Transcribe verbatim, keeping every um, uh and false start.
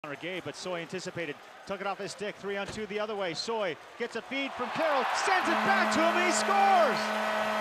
Gay, but Soy anticipated, took it off his stick, three on two the other way. Soy gets a feed from Carroll, sends it back to him, and he scores!